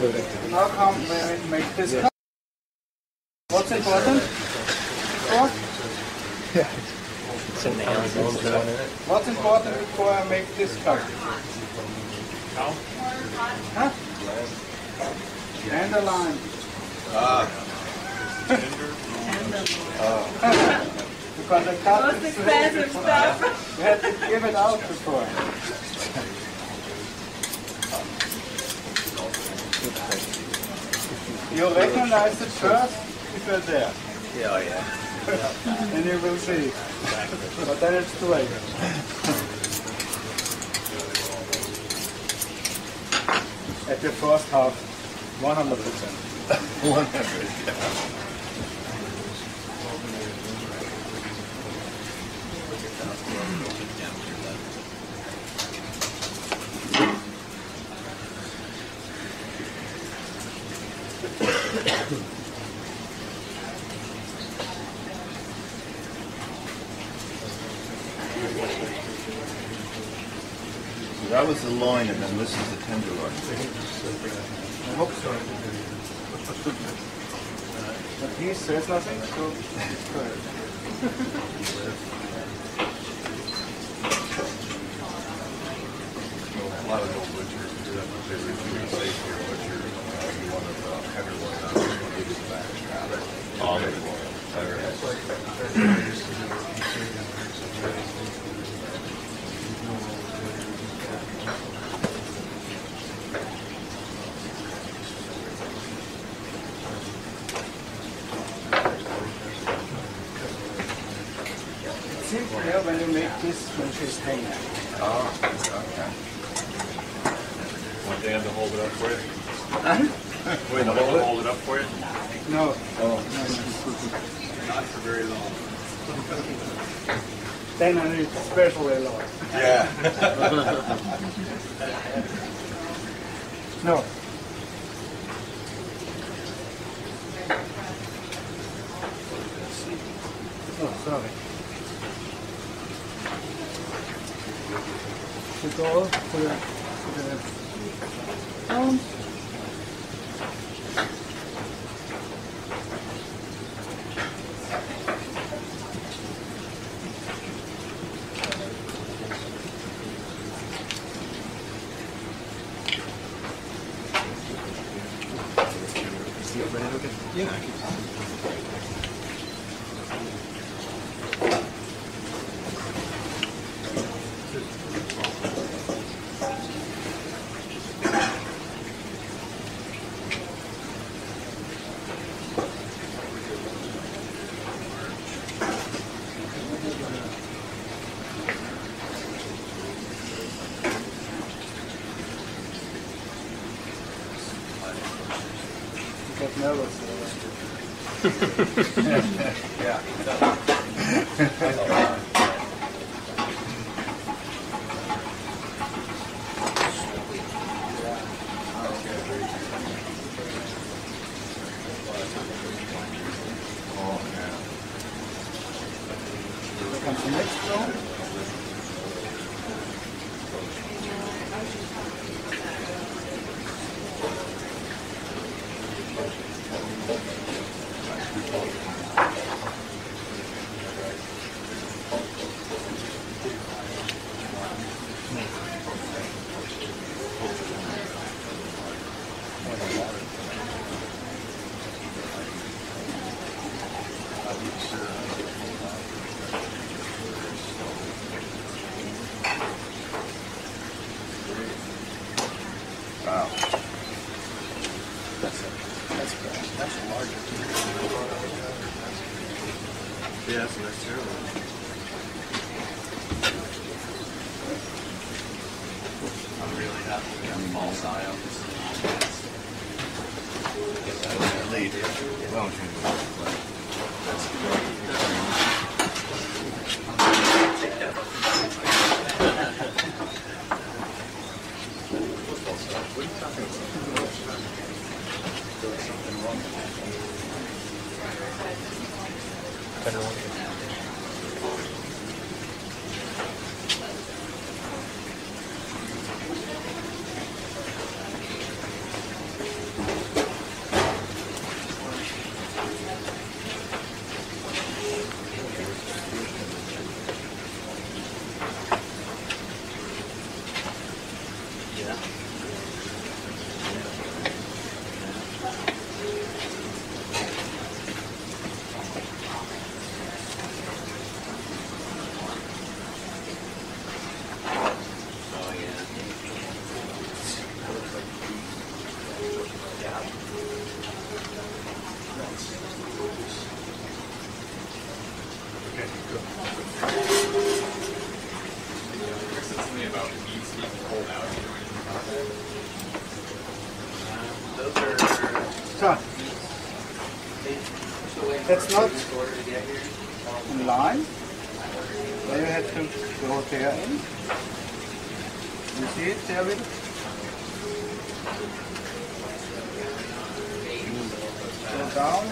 How come we make this cut? What's important? Yeah. What's important before I make this cut? Huh? And the line. Because the cut Most expensive stuff. You had to give it out before. You recognize it first if you're there. Yeah, yeah. And you will see. But then it's too late. At the first half, 100%. 100, yeah. So that was the loin, and then this is the tenderloin. I hope so. But he says nothing, so it's good. A lot of old butchers do that, but they refuse to say to your butcher, you want a tenderloin, I don't want to give you the back strap. Oh, they will. It's simpler when you make this when she's hanging. Oh, okay. Want Dan to hold it up for you? Huh? Wait, to hold it up for you? No. Oh. Not for very long. Then I need especially long. Yeah. No. Oh, sorry. The door for the arms. Get nervous. Yeah. Oh, yeah. Here comes the next one. Wow. That's larger. Yeah, that's a nice terrible. I'm really happy with them false ions. Lead. Well, that's What are you talking about? Doing something wrong. That's not in line. There you have to go there in. You see it, David? Go down.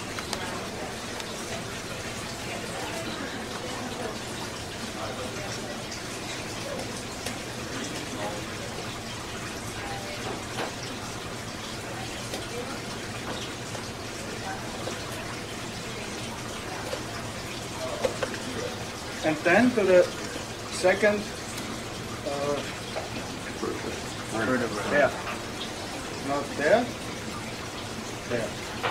And then to the second there. Not there. There.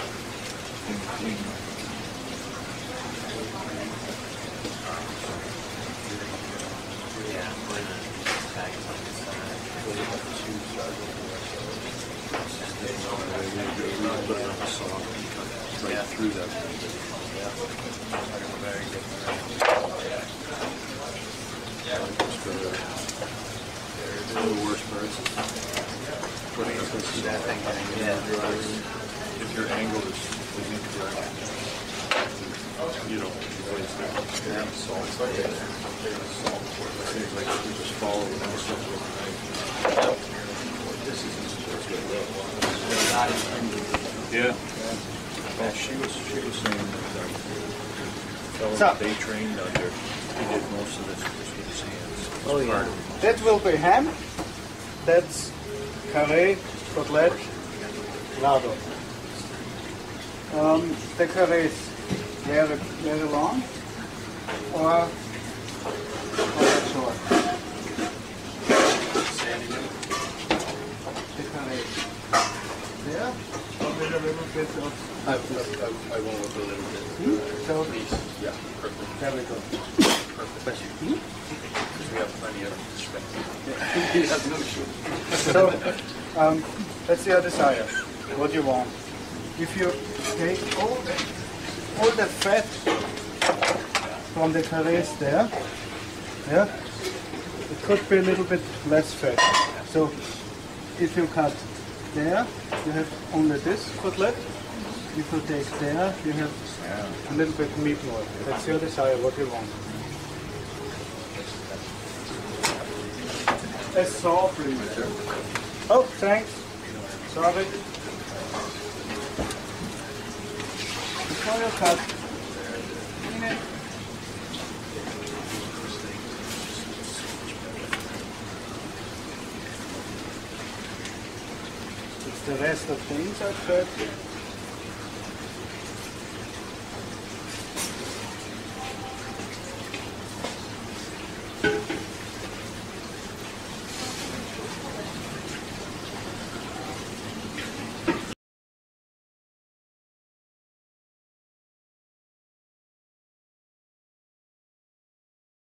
Right through that. Very good. The worst part is putting up this if your angle is incorrect, you know, waste it. Salt. It seems like we just follow the mouse overnight. This isn't supposed to go. Yeah. Well, she was saying that fellow they trained under, he did most of this with his hands. Oh yeah. That will be ham. That's carré, cutlet, lardo. The carré is very long or very short. The carré there. With a little bit of. I went with a little bit. So Please. Yeah, perfect. there we go. Perfect. Because we have plenty of respect. We have no shoes. So that's your desire. What you want. If you take all the fat from the carrés there, yeah, it could be a little bit less fat. So if you cut there, you have only this cutlet. If you take there, you have a little bit meat more. That's your desire, what you want. A saw, please. Oh, thanks. Sorry. Before you cut, it's the rest of the inside fat.